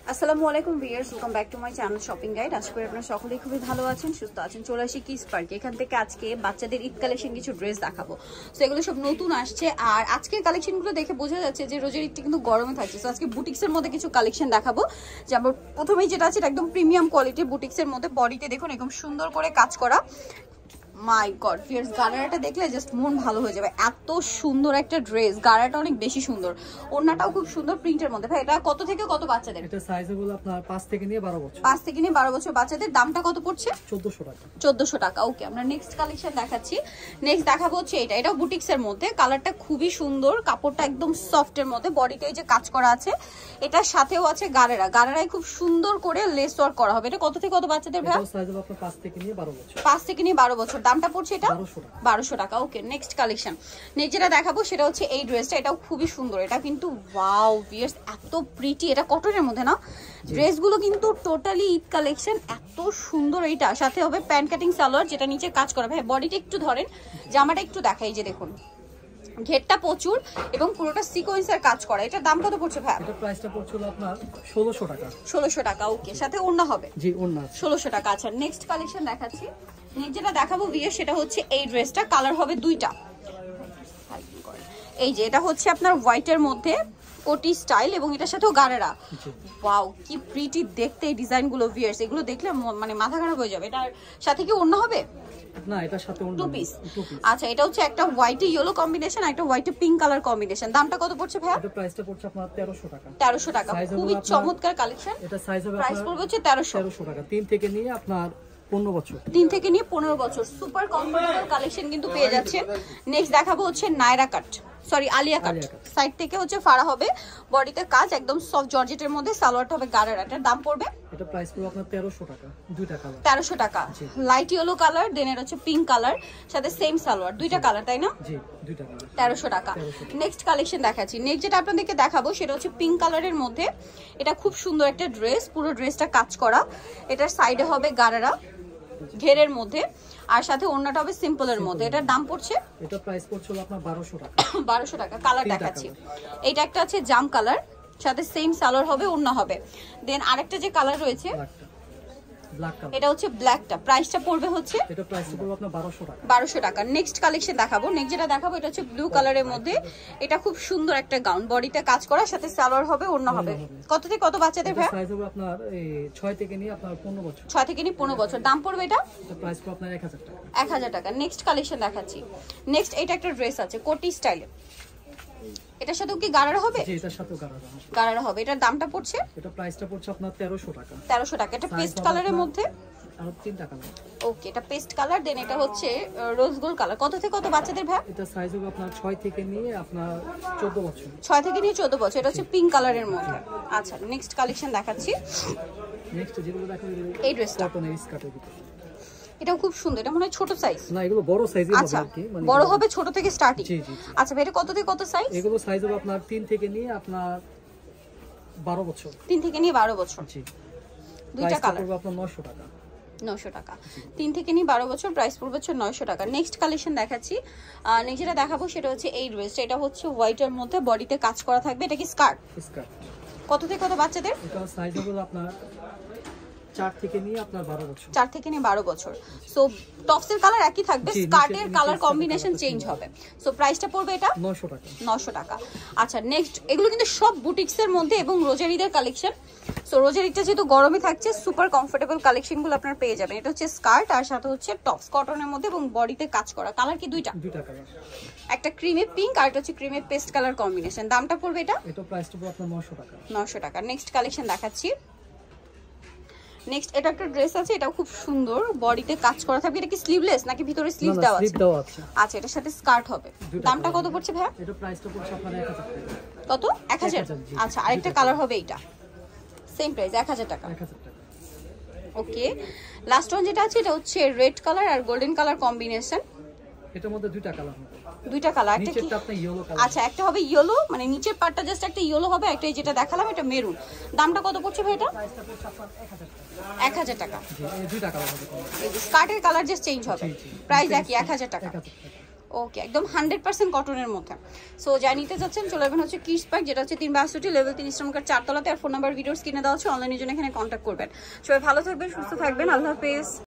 আসসালামু আলাইকুম viewers, welcome back to my channel shopping guide. আশা করি আপনারা সকলেই খুবই ভালো আছেন, সুস্থ আছেন। চলে আসি কিস পার্কে। এখান থেকে আজকে বাচ্চাদের ঈদ কালেকশন কিছু ড্রেস দেখাবো। সো এগুলো সব নতুন আসছে, আর আজকের কালেকশনগুলো দেখে বোঝা যাচ্ছে যে রোজার ঈদটা কিন্তু গরমে থাকছে। সো আজকে বুটিক্সের মধ্যে কিছু কালেকশন দেখাবো। যেমন প্রথমেই যেটা আছে এটা একদম প্রিমিয়াম কোয়ালিটির বুটিক্সের মধ্যে, বডিতে দেখুন একদম সুন্দর করে কাজ করা। মাই গড ভিউয়ার্স, গারাটা দেখলে জাস্ট মন ভালো হয়ে যাবে। এত সুন্দর একটা ড্রেস, গারাটা অনেক বেশি সুন্দর, ওড়নাটাও খুব সুন্দর প্রিন্টের মধ্যে। ভাই এটা কত থেকে কত বাচ্চাদের? এটা সাইজ হলো আপনার 5 থেকে নিয়ে 12 বছর। 5 থেকে নিয়ে 12 বছর বাচ্চাদের। দামটা কত পড়ছে? 1400 টাকা। 1400 টাকা। ওকে, আমরা নেক্সট কালেকশন দেখাচ্ছি। নেক্সট দেখাবো হচ্ছে এটাও বুটিক্সের মধ্যে। কালারটা খুবই সুন্দর, কাপড়টা একদম সফটের মধ্যে, বডিতে এই যে কাজ করা আছে। এটার সাথেও আছে গারেরায় খুব সুন্দর করে লেস ওয়ার্ক করা হবে। এটা কত থেকে কত বাচ্চাদের ভাই? এটা সাইজ হলো আপনার 5 থেকে নিয়ে 12 বছর। 5 থেকে নিয়ে 12 বছর। দামটা পড়ছে এটা 1200 টাকা। ওকে, নেক্সট কালেকশন। নেক্সট যেটা দেখাবো সেটা হচ্ছে এই ড্রেসটা। এটাও খুবই সুন্দর। এটা কিন্তু ওয়াও ভিউয়ার্স, এত প্রিটি। এটা কটনের মধ্যে না? ড্রেসগুলো কিন্তু টোটালি ঈদ কালেকশন, এত সুন্দর। এইটা সাথে হবে প্যান্ট কাটিং সালোয়ার, যেটা নিচে কাজ করা। ভাই বডিটা একটু ধরেন, জামাটা একটু দেখাই, যে দেখুন ঘেরটা প্রচুর এবং পুরোটা সিকোয়েন্সের কাজ করা। এটার দাম কত পড়ছে ভাই? এটা প্রাইসটা পড়ছে আপনার 1600 টাকা। 1600 টাকা। ওকে, সাথে ওড়না হবে? জি, ওড়না 1600 টাকা। আচ্ছা, নেক্সট কালেকশন দেখাচ্ছি। নেক্সট যেটা দেখাবো ভিউয়ার সেটা হচ্ছে এই ড্রেসটা। কালার হবে দুইটা। এই যে এটা হচ্ছে আপনার হোয়াইটের মধ্যে কোটি স্টাইল, এবং এটার সাথেও গারেরা। ওয়াও, কি প্রিটি দেখতে এই ডিজাইনগুলো ভিউয়ার্স। এগুলো দেখলে মানে মাথা খারাপ হয়ে যাবে। এটার সাথে কি ওড়না হবে? না, এটার সাথে ওড়না 2 পিস। আচ্ছা, এটা হচ্ছে একটা হোয়াইটে ইয়েলো কম্বিনেশন, একটা হোয়াইটে পিঙ্ক কালার কম্বিনেশন। দামটা কত পড়ছে ভাই? এটা প্রাইসটা পড়ছে আপনার 1300 টাকা। 1300 টাকা। খুবই চমৎকার কালেকশন। এটা সাইজ হবে প্রাইস পড়বে হচ্ছে 1300 টাকা। 3 থেকে নিয়ে আপনার 15 বছর। 3 থেকে নিয়ে 15 বছর। সুপার কমফোর্টেবল কালেকশন কিন্তু পেয়ে যাচ্ছেন। নেক্সট দেখাবো হচ্ছে Naira cut, sorry Alia cut. Side থেকে হচ্ছে ফাড়া হবে, বডিতে কাজ, একদম সফট জর্জেটের মধ্যে। সালোয়ারটা হবে গারারা। এটার দাম পড়বে? এটা প্রাইস পড়বে আপনার 1300 টাকা। দুইটা কালার। 1300 টাকা। লাইট ইয়েলো কালার, দেন এর হচ্ছে পিঙ্ক কালার, সাথে সেম সালোয়ার। দুইটা কালার, তাই না? জি, দুইটা কালার। 1300 টাকা। নেক্সট কালেকশন দেখাচ্ছি। নেক্সট যেটা আপনাদেরকে দেখাবো সেটা হচ্ছে পিঙ্ক কালারের মধ্যে। এটা খুব সুন্দর একটা ড্রেস, পুরো ড্রেসটা কাজ করা। এটার সাইডে হবে গারারা ঘেরের মধ্যে, আর সাথে ওড়নাটা হবে সিম্পলের মধ্যে। এটার দাম পড়ছে? এটা প্রাইস পড়ছে আপনার 1200 টাকা। 1200 টাকা। কালার দেখাচ্ছি। এইটা একটা আছে জাম কালার, সাথে সেম সালোয়ার হবে, ওড়না হবে। দেন আরেকটা যে কালার রয়েছে ব্ল্যাক কালার, এটা হচ্ছে ব্ল্যাকটা। প্রাইসটা পড়বে হচ্ছে এটা প্রাইস পড়বে আপনার 1200 টাকা। 1200 টাকা। নেক্সট কালেকশন দেখাবো। নেক্সট যেটা দেখাবো এটা হচ্ছে ব্লু কালারের মধ্যে। এটা খুব সুন্দর একটা গাউন, বডিতে কাজ করা, সাথে সালোয়ার হবে, ওড়না হবে। কত থেকে কত বাচ্চাদের ভাই? সাইজ হবে আপনার 6 থেকে নিয়ে আপনার 15 বছর। 6 থেকে নিয়ে 15 বছর। দাম পড়বে এটা? এটা প্রাইস পড়বে আপনার 1000 টাকা। 1000 টাকা। নেক্সট কালেকশন দেখাচ্ছি। নেক্সট এটা একটা ড্রেস আছে কোটি স্টাইলে। এটার সাথেও কি গারারা হবে? জি, এটার সাথেও গারারা হবে। এটার দামটা পড়ছে? এটা প্রাইসটা পড়ছে আপনার 1300 টাকা। 1300 টাকা। এটা পেস্ট কালারের মধ্যে। আর 3টা কালার। ওকে, এটা পেস্ট কালার, দেন এটা হচ্ছে রোজ গোল্ড কালার। কত থেকে কত বাচ্চাদের ভাই? এটা সাইজ হবে আপনার 6 থেকে নিয়ে আপনার 14 বছর। 6 থেকে নিয়ে 14 বছর। এটা হচ্ছে পিঙ্ক কালারের মধ্যে। আচ্ছা, নেক্সট কালেকশন দেখাচ্ছি। নেক্সট যেগুলো দেখাবো এই ড্রেসটা কটনের স্কার্টের ভিতরে। এটাও খুব সুন্দর। এটা মনে হয় ছোট সাইজ। না, এগুলো বড় সাইজের হবে আর কি, মানে বড় হবে, ছোট থেকে স্টার্টিং। জি জি। আচ্ছা ভাই, এটা কত থেকে কত সাইজ? এগুলো সাইজ হবে আপনার 3 থেকে নিয়ে আপনার 12 বছর। 3 থেকে নিয়ে 12 বছর। জি। দুইটা কালার পড়বে আপনার 900 টাকা। 900 টাকা। 3 থেকে নিয়ে 12 বছর, প্রাইস পড়বে হচ্ছে 900 টাকা। নেক্সট কালেকশন দেখাচ্ছি। নেক্সট যেটা দেখাবো সেটা হচ্ছে এই ড্রেসটা। এটা হচ্ছে হোয়াইটের মধ্যে, বডিতে কাজ করা থাকবে। এটা কি স্কার্ট? স্কার্ট। কত থেকে কত বাচ্চাদের? এটা সাইজ হবে আপনার 4 থেকে নিয়ে আপনার 12 বছর। 4 থেকে নিয়ে 12 বছর। সো টপসের কালার একই থাকবে, স্কার্টের কালার কম্বিনেশন চেঞ্জ হবে। সো প্রাইসটা পড়বে এটা 900 টাকা। 900 টাকা। আচ্ছা, নেক্সট এগুলো কিন্তু সব বুটিক্সের মধ্যে এবং রোজারিদের কালেকশন। সো রোজারিটা যেহেতু গরমে থাকছে, সুপার কমফোর্টেবল কালেকশনগুলো আপনারা পেয়ে যাবেন। এটা হচ্ছে স্কার্ট, আর সাথে হচ্ছে টপস কটনের মধ্যে এবং বডিতে কাজ করা। কালার কি দুইটা? দুইটা কালার। একটা ক্রিমে পিঙ্ক, আর একটা হচ্ছে ক্রিমে পেস্ট কালার কম্বিনেশন। দামটা পড়বে এটা? এটা প্রাইসটা পড়বে আপনার 900 টাকা। 900 টাকা। নেক্সট কালেকশন দেখাচ্ছি। নেক্সট এটা একটা ড্রেস আছে, এটাও খুব সুন্দর, বডিতে কাজ করা থাকবে। এটা কি স্লিভলেস নাকি ভিতরে স্লিভ দেওয়া আছে? স্লিভ দেওয়া আছে। আচ্ছা, এটার সাথে স্কার্ট হবে। দামটা কত পড়ছে ভাই? এটা প্রাইসটা পড়ছে আপনার 1000 টাকা। কত? 1000। আচ্ছা, আরেকটা কালার হবে এইটা, সেম প্রাইস 1000 টাকা। 1000 টাকা। ওকে, লাস্ট ওয়ান যেটা আছে এটা হচ্ছে রেড কালার আর গোল্ডেন কালার কম্বিনেশন। এটার মধ্যে দুইটা কালার হবে। দুইটা কালার, একটা কি? নিচেরটা আপনার ইয়েলো কালার। আচ্ছা, একটা হবে ইয়েলো, মানে নিচের পার্টটা জাস্ট একটা ইয়েলো হবে, একটা যেটা দেখালাম এটা মেরুন। দামটা কত পড়ছে ভাই এটা? প্রাইসটা পড়ছে আপনার 1000 টাকা। 1000 টাকা। জি, এই দুইটা কালার হবে। এই যে স্কার্টের কালার জাস্ট চেঞ্জ হবে, প্রাইস একই 1000 টাকা। ওকে, একদম 100% কটনের মধ্যে। সো যা নিতে যাচ্ছেন চলে যাবেন হচ্ছে কিডস পার্ক, যেটা হচ্ছে 3/62 লেভেল 3 ইস্টার্ন 4 তলাতে। আর ফোন নাম্বার ভিডিওস কিনে দেওয়া হচ্ছে, অনলাইনের জন্য এখানে কন্ট্যাক্ট করবেন। সবাই ভালো থাকবেন, সুস্থ থাকবেন, আল্লাহ হাফেজ।